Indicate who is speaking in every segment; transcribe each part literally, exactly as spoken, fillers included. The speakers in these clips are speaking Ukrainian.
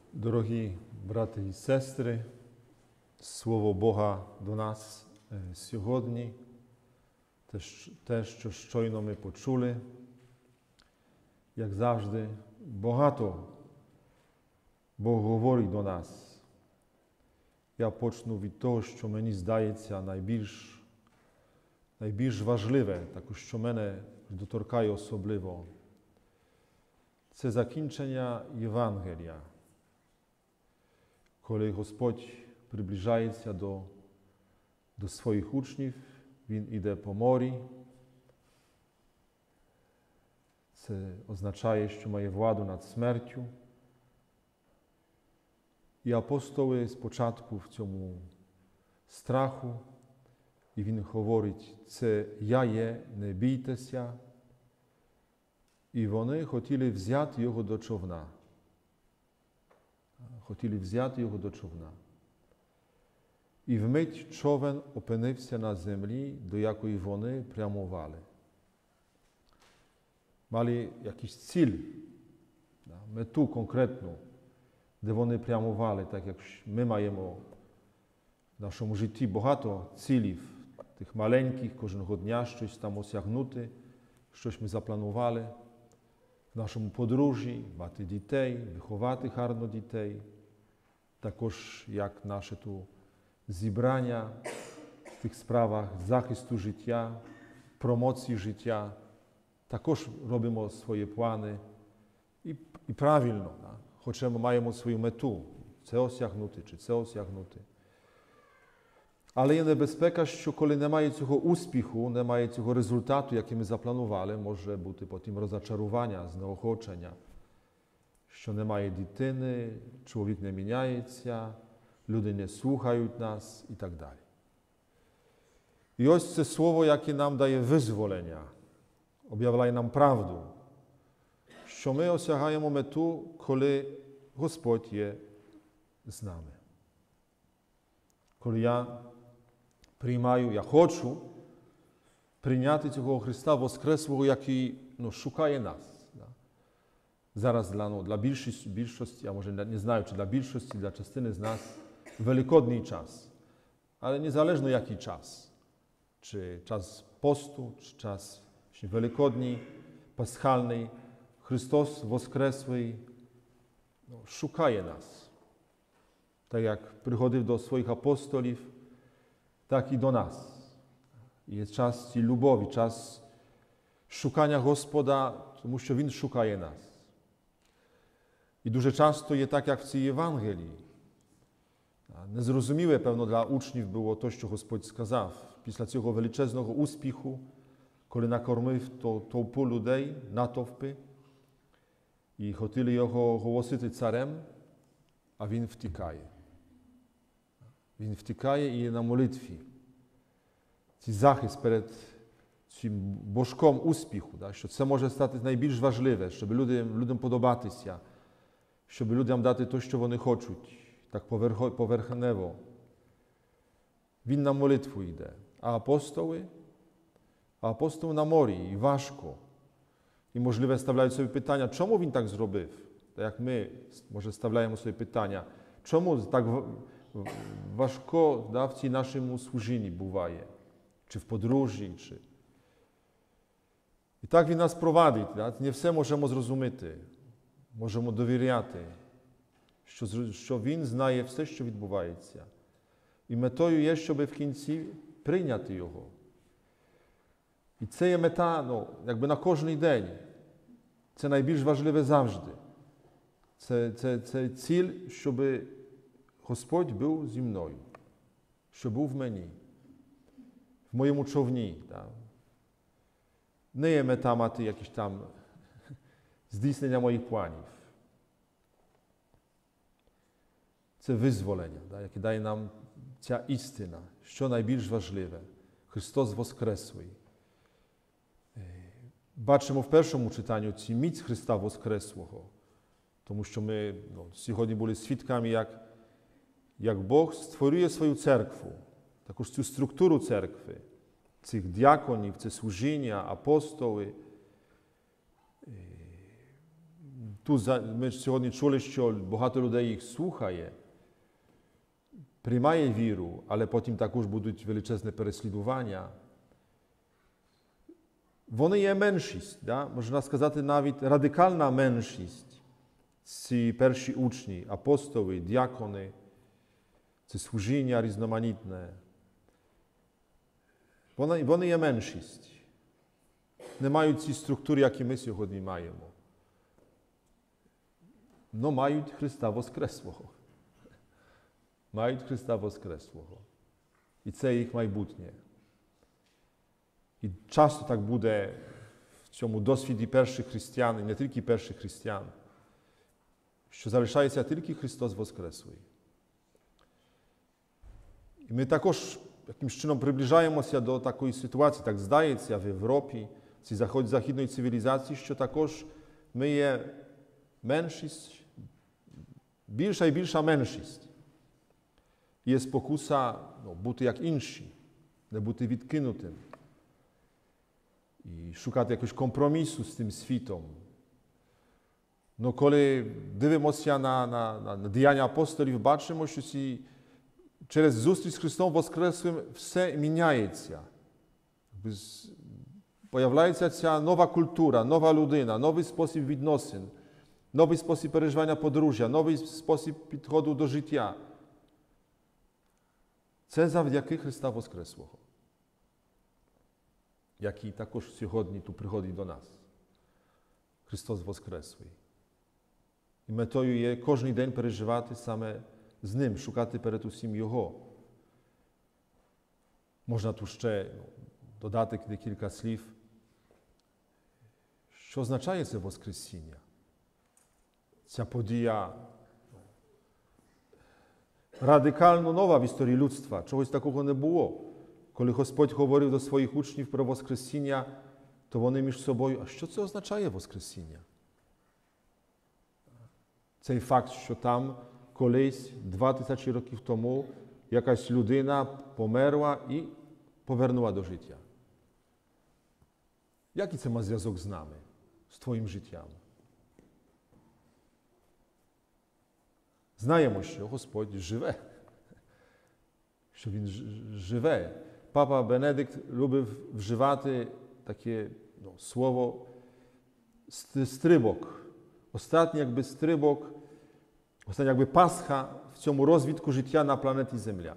Speaker 1: Дорогі брати і сестри, Слово Бога до нас сьогодні, те, що щойно ми почули, як завжди, багато Бог говорить до нас. Я почну від того, що мені здається найбільш, найбільш важливе, також що мене доторкає особливо. Це закінчення Євангелія. Коли Господь приближається до, до своїх учнів, Він іде по морі. Це означає, що має владу над смертю. І апостоли спочатку в цьому страху, і Він говорить, це я є, не бійтеся. І вони хотіли взяти його до човна. Хотіли взяти його до човна. І вмить човен опинився на землі, до якої вони прямували. Мали якийсь ціль, мету конкретну, де вони прямували, так як ми маємо в нашому житті багато цілів, тих маленьких, кожного дня щось там осягнути, щось ми запланували в нашому подружжі, мати дітей, виховати гарно дітей. Також як наше ту зібрання в тих справах захисту життя, промоції життя. Також робимо свої плани і, і правильно, да? Хоча ми маємо свою мету, це осягнути чи це осягнути. Але є небезпека, що коли немає цього успіху, немає цього результату, який ми запланували, може бути потім розчарування, знеохочення, що немає дитини, чоловік не міняється, люди не слухають нас і так далі. І ось це слово, яке нам дає визволення, об'являє нам правду, що ми осягаємо мету, коли Господь є з нами. Коли я приймаю, я хочу прийняти цього Христа Воскреслого, який ну, шукає нас. Да? Зараз для, ну, для більшості, більшості, я може не знаю, чи для більшості, для частини з нас, великодний час. Але незалежно який час. Чи час посту, чи час великодний, пасхальний, Христос Воскреслий ну, шукає нас. Так як приходив до своїх апостолів, так і до нас. Є час цієї любові, час шукання Господа, тому що Він шукає нас. І дуже часто є так, як в цій Євангелії. Незрозуміле, певно, для учнів було те, що Господь сказав. Після цього величезного успіху, коли накормив толпу людей, натовпи, і хотіли його оголосити царем, а він втікає. Він втікає і є на молитві. Цей захист перед цим божком успіху, да, що це може стати найбільш важливе, щоб людям, людям подобатися, щоб людям дати те, що вони хочуть, так поверх, поверхнево. Він на молитву йде. А апостоли? А апостоли на морі, і важко. І, можливо, ставляють собі питання, чому він так зробив? Так як ми, може, ставляємо собі питання, чому так важко да, в цій нашому служінні буває? Чи в подружжі, чи... І так він нас провадить. Да? Не все можемо зрозуміти. Можемо довіряти, що, що він знає все, що відбувається. І метою є, щоб в кінці прийняти його. І це є мета, ну, якби на кожний день. Це найбільш важливе завжди. Це, це, це ціль, щоб Господь був зі мною, щоб був в мені, в моєму човні. Да. Не є мета мати якісь там здійснення моїх планів. Це визволення, да, яке дає нам ця істина, що найбільш важливе. Христос Воскреслий. Бачимо в першому читанні цю міць Христа Воскреслого, тому що ми ну, сьогодні були свідками, як, як Бог створює свою церкву, також цю структуру церкви, цих діаконів, це служіння, апостоли. тут ми сьогодні чули, що багато людей їх слухає, приймає віру, але потім також будуть величезне переслідування. Вони є меншість, да? Можна сказати, навіть радикальна меншість. Ці перші учні, апостоли, діакони, це служіння різноманітне. Вони, вони є меншість. Не мають ці структури, які ми сьогодні маємо. Но мають Христа Воскреслого. Мають Христа Воскреслого. І це їх майбутнє. І часто так буде в цьому досвіді перших християн, і не тільки перших християн, що залишається тільки Христос Воскреслий. І ми також якимось чином приближаємося до такої ситуації, так здається, в Європі, цій західної цивілізації, що також ми є меншість, більша і більша меншість. Є спокуса ну, бути як інші, не бути відкинутим. І шукати якогось компромісу з тим світом. Ну, коли дивимося на, на, на, на діяння апостолів, бачимо, що ці, через зустріч з Христом Воскреслим все міняється. Появляється ця нова культура, нова людина, новий спосіб відносин, новий спосіб переживання подружжя, новий спосіб підходу до життя. Це завдяки Христа Воскреслого, який також сьогодні тут приходить до нас. Христос Воскреслий. І метою є кожен день переживати саме з Ним, шукати перед усім Його. Можна тут ще додати декілька слів. Що означає це Воскресіння? Ця подія радикально нова в історії людства. Чогось такого не було. Коли Господь говорив до своїх учнів про Воскресіння, то вони між собою, а що це означає Воскресіння? Цей факт, що там колись, два тисячі років тому, якась людина померла і повернула до життя. Який це має зв'язок з нами, з твоїм життям? Знаємо, що Господь живе, що Він живе. Папа Бенедикт любив вживати таке ну, слово стрибок. Останній якби стрибок, остання якби Пасха в цьому розвитку життя на планеті Земля.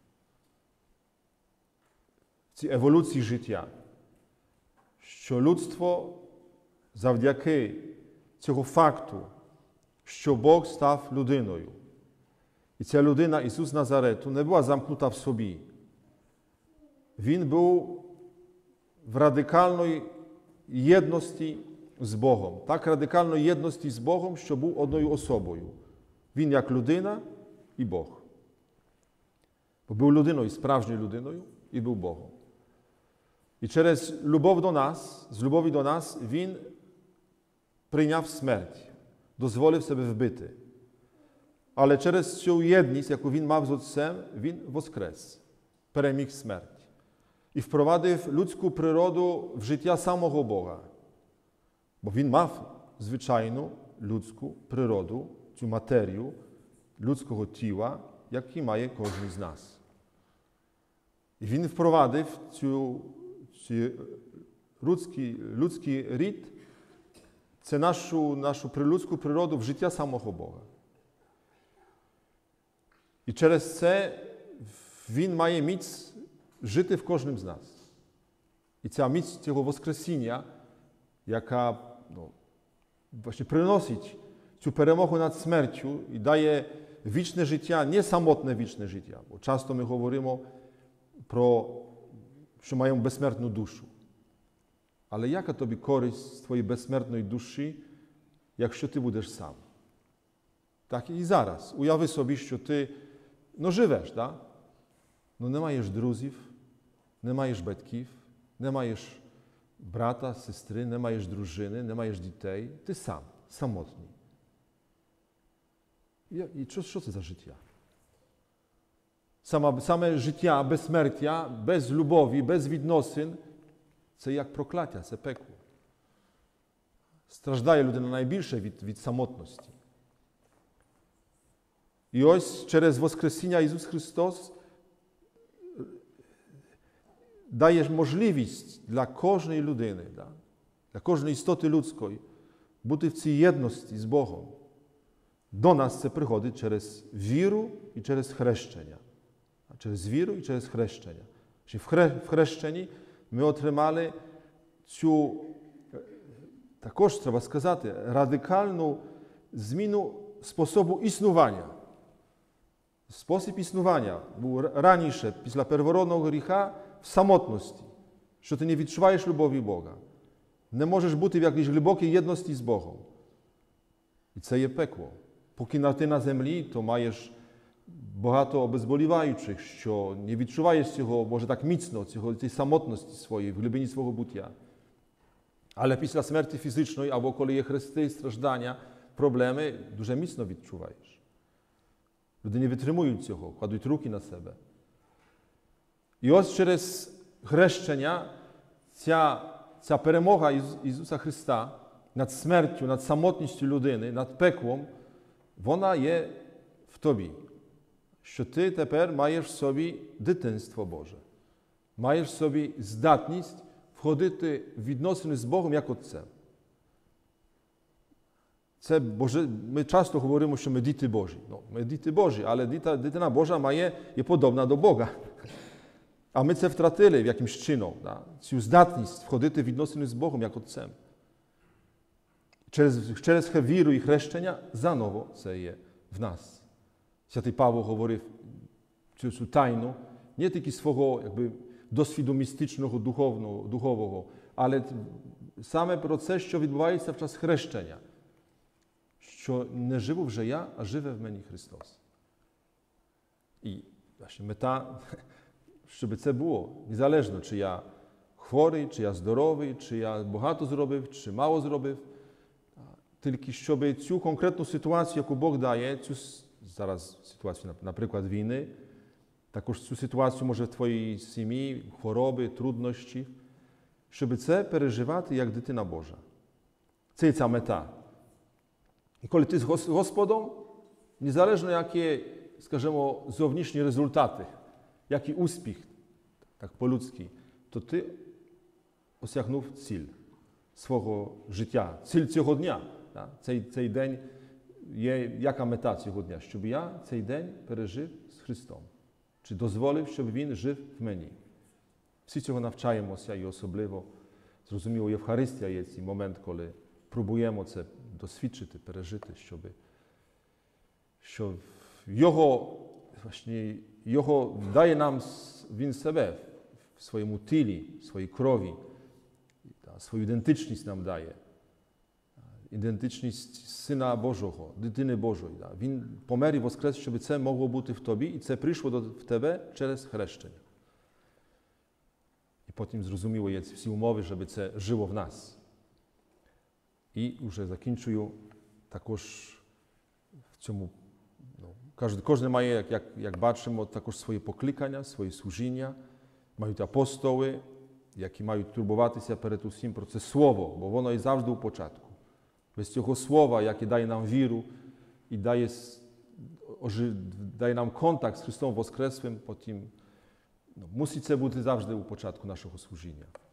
Speaker 1: В цій еволюції життя. Що людство завдяки цього факту, що Бог став людиною. І ця людина, Ісус Назарету, не була замкнута в собі. Він був в радикальній єдності з Богом. Так радикальної єдності з Богом, що був одною особою. Він як людина і Бог. Бо був людиною, справжньою людиною і був Богом. І через любов до нас, з любові до нас, Він прийняв смерть, дозволив себе вбити. Але через цю єдність, яку Він мав з Отцем, Він воскрес, переміг смерть. І впровадив людську природу в життя самого Бога. Бо Він мав звичайну людську природу, цю матерію людського тіла, який має кожен з нас. І Він впровадив цю, цю людський, людський рід, це нашу, нашу людську природу в життя самого Бога. І через це Він має міць жити в кожним з нас. І ця міць цього Воскресіння, яка ну, właśnie приносить цю перемогу над смертю і дає вічне життя, не самотне вічне життя. Бо часто ми говоримо про, що маємо безсмертну душу. Але яка тобі користь з твоєї безсмертної душі, якщо ти будеш сам? Так і зараз. Уяви собі, що ти ну, живеш, да? Ну, не маєш друзів, не маєш батьків, не маєш брата, сестри, не маєш дружини, не маєш дітей. Ти сам, самотній. І що, що це за життя? Саме, саме життя без смертя, без любові, без відносин – це як прокляття, це пекло. страждає людина найбільше від, від самотності. І ось через Воскресіння Ісус Христос дає можливість для кожної людини, для кожної істоти людської бути в цій єдності з Богом. До нас це приходить через віру і через хрещення. Через віру і через хрещення. В хрещенні ми отримали цю, також треба сказати, радикальну зміну способу існування. Спосіб існування був раніше, після первородного гріха, в самотності, що ти не відчуваєш любові Бога. Не можеш бути в якійсь глибокій єдності з Богом. І це є пекло. Поки ти на землі, то маєш багато обезболіваючих, що не відчуваєш цього, може так міцно, цього, цієї самотності своєї, в глибині свого буття. Але після смерті фізичної, або коли є хрести, страждання, проблеми, дуже міцно відчуваєш. Люди не витримують цього, кладуть руки на себе. І ось через хрещення ця, ця перемога Ісус, Ісуса Христа над смертю, над самотністю людини, над пеклом, вона є в тобі. Що ти тепер маєш в собі дитинство Боже. Маєш в собі здатність входити в відносини з Богом як Отцем. Це Боже, ми часто говоримо, що ми діти Божі. Ну, ми діти Божі, але діта, дитина Божа має, є подобна до Бога. А ми це втратили в якимсь чином. Да? Цю здатність входити в відносини з Богом як Отцем. Через, через віру і хрещення заново це є в нас. Святий Павло говорив цю тайну не тільки свого якби, досвіду містичного, духовного, духового, але саме про це, що відбувається в час хрещення. Що не живу вже я, а живе в мені Христос. І власне мета, щоб це було, незалежно, чи я хворий, чи я здоровий, чи я багато зробив, чи мало зробив, тільки щоб цю конкретну ситуацію, яку Бог дає, цю зараз ситуацію, наприклад, війни, також цю ситуацію, може, в твоїй сім'ї, хвороби, труднощі, щоб це переживати як дитина Божа. Це є ця мета. І коли ти з Господом, незалежно які, скажімо, зовнішні результати, який успіх, так по-людськи, то ти осягнув ціль свого життя, ціль цього дня. Цей, цей день є, яка мета цього дня? Щоб я цей день пережив з Христом. Чи дозволив, щоб Він жив в мені. Всі цього навчаємося і особливо, зрозуміло, Євхаристія є цей момент, коли пробуємо це досвідчити, пережити, щоб, щоб його, власне, його дає нам Він себе в своєму тілі, в своїй крові, свою ідентичність нам дає. Ідентичність Сина Божого, дитини Божої. Він помер і воскрес, щоб це могло бути в тобі, і це прийшло до, в тебе через хрещення. І потім, зрозуміло, є всі умови, щоб це жило в нас. І вже закінчую також в цьому. Ну, кожен, кожен має, як, як, як бачимо, також свої покликання, свої служіння. Мають апостоли, які мають турбуватися перед усім про це слово, бо воно і завжди у початку. Без цього слова, яке дає нам віру і дає, дає нам контакт з Христом Воскреслим, потім ну, мусить це бути завжди у початку нашого служіння.